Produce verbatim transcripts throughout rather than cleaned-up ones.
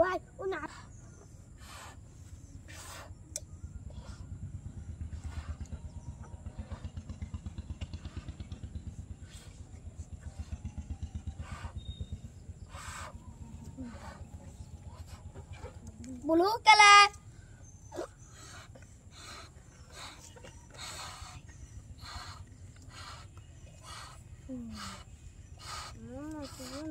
Why? Una. Blue color. Hmm. Hmm,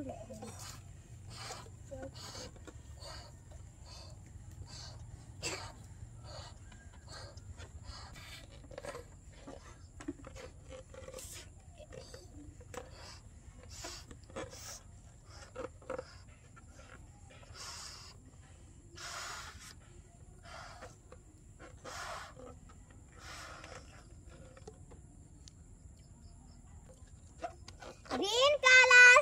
green color.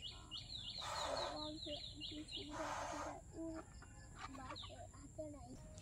Hãy subscribe cho kênh Ghiền Mì Gõ để không bỏ lỡ những video hấp dẫn.